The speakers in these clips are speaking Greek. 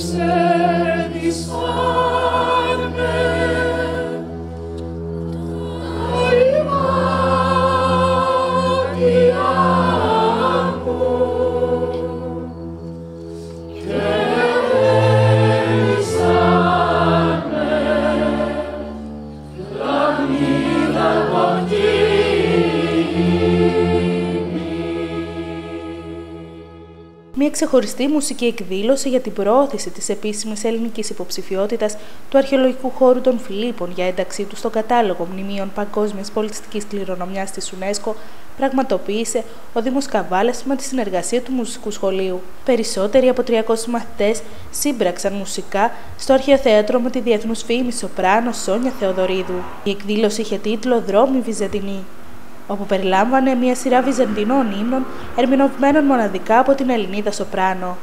Μια ξεχωριστή μουσική εκδήλωση για την προώθηση της επίσημης ελληνικής υποψηφιότητας του αρχαιολογικού χώρου των Φιλίππων για ένταξή του στον κατάλογο μνημείων παγκόσμιας πολιτιστικής κληρονομιάς της UNESCO πραγματοποίησε ο Δήμος Καβάλας με τη συνεργασία του Μουσικού Σχολείου. Περισσότεροι από 300 μαθητές σύμπραξαν μουσικά στο Αρχαιοθέατρο με τη διεθνούς φήμη σοπράνο Σόνια Θεοδωρίδου. Η εκδήλωση είχε τίτλο «Δρόμοι Βυζαντινοί», όπου περιλάμβανε μια σειρά βυζαντινών ύμνων ερμηνευμένων μοναδικά από την Ελληνίδα σοπράνο.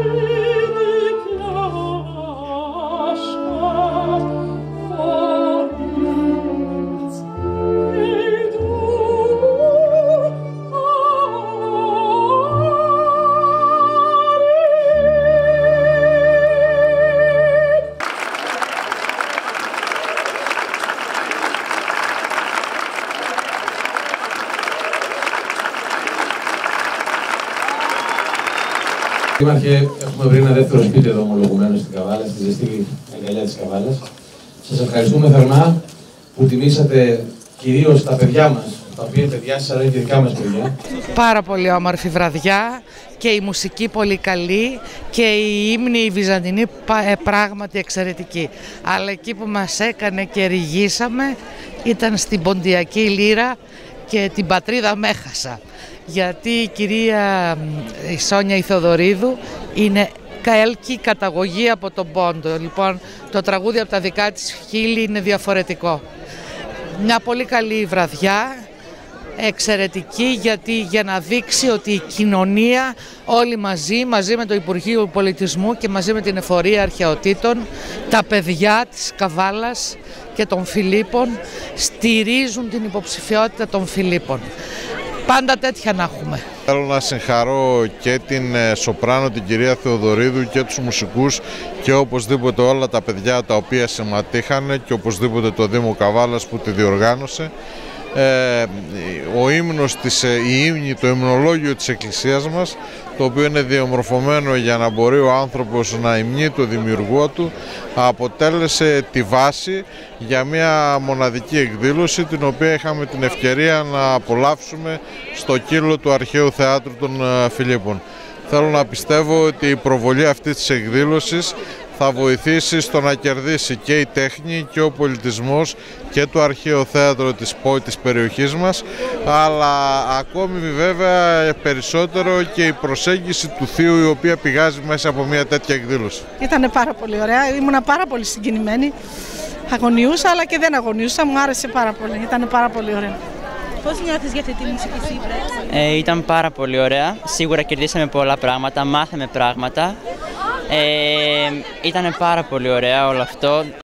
Δήμαρχε, έχουμε βρει ένα δεύτερο σπίτι εδώ ομολογουμένο στην Καβάλα, στη ζεστή αγκαλιά της Καβάλας. Σας ευχαριστούμε θερμά που τιμήσατε κυρίως τα παιδιά μας, τα οποία είναι παιδιά σας, αλλά είναι και δικά μας παιδιά. Πάρα πολύ όμορφη βραδιά και η μουσική πολύ καλή και η ύμνη η βυζαντινή πράγματι εξαιρετική. Αλλά εκεί που μας έκανε και ρηγήσαμε ήταν στην Ποντιακή Λύρα και την πατρίδα με έχασα. Γιατί η κυρία Σόνια Θεοδωρίδου είναι καέλκη καταγωγή από τον Πόντο. Λοιπόν, το τραγούδι από τα δικά της χείλη είναι διαφορετικό. Μια πολύ καλή βραδιά, εξαιρετική, γιατί για να δείξει ότι η κοινωνία όλοι μαζί με το Υπουργείο Πολιτισμού και μαζί με την Εφορία Αρχαιοτήτων, τα παιδιά της Καβάλας και των Φιλίππων στηρίζουν την υποψηφιότητα των Φιλίππων. Πάντα τέτοια να έχουμε. Θέλω να συγχαρώ και την σοπράνο, την κυρία Θεοδωρίδου, και τους μουσικούς και οπωσδήποτε όλα τα παιδιά τα οποία συμμετείχαν και οπωσδήποτε το Δήμο Καβάλας που τη διοργάνωσε. Ο ύμνος της, η ύμνη, το υμνολόγιο της Εκκλησίας μας, το οποίο είναι διαμορφωμένο για να μπορεί ο άνθρωπος να υμνεί το δημιουργό του, αποτέλεσε τη βάση για μια μοναδική εκδήλωση, την οποία είχαμε την ευκαιρία να απολαύσουμε στο κύλο του Αρχαίου Θεάτρου των Φιλίππων. Θέλω να πιστεύω ότι η προβολή αυτής της εκδήλωσης θα βοηθήσει στο να κερδίσει και η τέχνη και ο πολιτισμός και το αρχαίο θέατρο της περιοχής μας, αλλά ακόμη βέβαια περισσότερο και η προσέγγιση του Θείου, η οποία πηγάζει μέσα από μια τέτοια εκδήλωση. Ήταν πάρα πολύ ωραία, ήμουνα πάρα πολύ συγκινημένη, αγωνιούσα αλλά και δεν αγωνιούσα, μου άρεσε πάρα πολύ, ήταν πάρα πολύ ωραία. Πώς νιώθεις για αυτή τη μουσική σύμπραξη? Ήταν πάρα πολύ ωραία, σίγουρα κερδίσαμε πολλά πράγματα, μάθαμε πράγματα. Ήταν πάρα πολύ ωραία όλο αυτό.